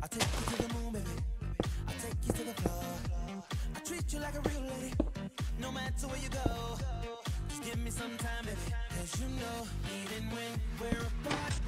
I take you to the moon, baby. I take you to the floor. I treat you like a real lady, no matter where you go. Just give me some time, baby. 'Cause you know, even when we're apart,